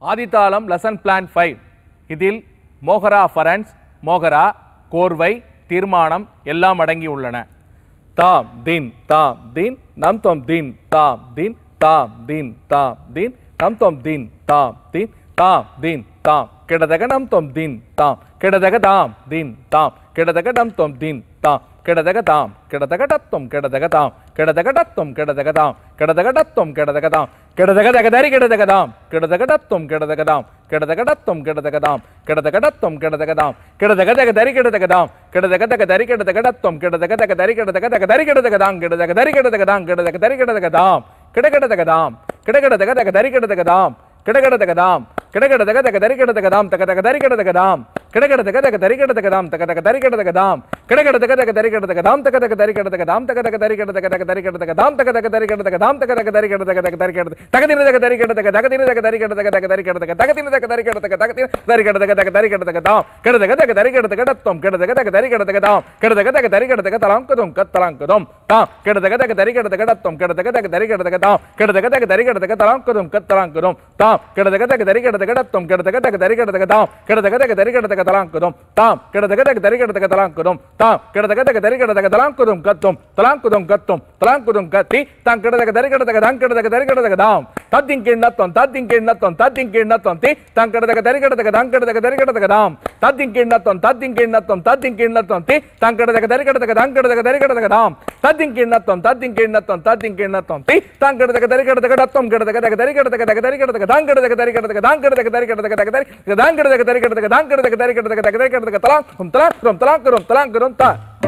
ஆதித்தாளம் lesson plan 5 இதில் மோகரா அஃபரன்ஸ், மோகரா, கோர்வை, தீர்மானம் எல்லாம் அடங்கி உள்ளன. தாம் தின் தாம் தின் நம் தொம் தின் தாம் தின் தாம் தின் தாம் தின் நம் தொம் தின் தாம் தின் தாம் தின் தாம் கிடதக நம் தொம் தின் தாம் கிடதக தாம் தின் தாம் கிடதக நம் தொம் தின் தாம் கிடதக தாம் கிடதக டத்தும் கிடதக தாம் கிடதக டத்தும் கிடதக தாம் கிடதக டத்தும் கிடதக தாம் கிடதக தகதரி கிடதக தாம் கிடதக டத்தும் கிடதக தாம் கிடதக டத்தும் கிடதக தாம் கிடதக டத்தும் கிடதக தாம் கிடதக தகதரி கிடதக தாம் கிடதக தகதரி கிடதக டத்தும் கிடதக தகதரி கிடதக தகதரி கிடதக தாம் கிடதக தரி கிடதக தாம் கிடதக தரி கிடதக தாம் கிடகடதக தாம் கிடகடதக தகதரி கிடதக தாம் கிடகடதக தாம் கிடகடதக தகதரி கிடதக தாம் தகதக தரி கிடதக தாம் கிடகடதக தகதரி கிடதக தாம் தகதக தரி கிடதக தாம் கிடகடதக தகதரி கிடதக தாம் தகதக தரி கிடதக தாம் தகதக தரி கிடதக தகதரி கிடதக தாம் தகதக தரி கிடதக தாம் தகதக தரி கிடதக தகதரி கிடதக தகதின தகதரி கிடதக தகதின தகதரி கிடதக தகதரி கிடதக தகதின தகதரி கிடதக தகதின தரி கிடதக தகதரி கிடதக தாம் கிடதக தகதரி கிடதக டத்தும் கிடதக தகதரி கிடதக தாம் கிடதக தகதரி கிடதக தலாங்கதும் கத்தலாங்கதும் தாம் கிடதக தகதரி கிடதக டத்தும் கிடதக தகதரி கிடதக தாம் கிடதக தகதரி கிடதக தலாங்கதும் கத்தலாங்கதும் தாம் கிடதக தகதரி கிடதக டத்தும் கிடதக தகதரி கிடதக தாம் கிடதக தகதரி கிடதக தலாங்கதும் தாம் கிடதக தகதரி கிடதக தலாங்கதும் தாம் கிடதக தகதரி கிடதக தலாங்கதும் கத்தும் தலாங்கதும் கத்தும் தலாங்கதும் கத்தி தாம் கிடதக தரி கிடதக தாம் கிடதக தரி கிடதக தாம் தத்தின் கிண்ணத்தம் தத்தின் கிண்ணத்தம் தத்தின் கிண்ணத்தம் தி தாம் கிடதக தரி கிடதக தாம் கிடதக தரி கிடதக தாம் தத்தின் கிண்ணத்தம் தத்தின் கிண்ணத்தம் தத்தின் கிண்ணத்தம் தி தாம் கிடதக தரி கிடதக தாம் கிடதக தரி கிடதக தாம் தத்தின் கிண்ணத்தம் தத்தின் கிண்ணத்தம் தத்தின் கிண்ணத்தம் தி தாம் கிடதக தரி கிடதக டத்தும் கிடதக தரி கிடதக தரி கிடதக தாம் கிடதக தரி கிடதக தாம் கிடதக தரி கிடதக தரி தாம் கிடதக தரி கிடதக தாம் கிடதக தரி கிடதக தரி கிடதக தலாங் தலாங் தலாங் தலாங் தா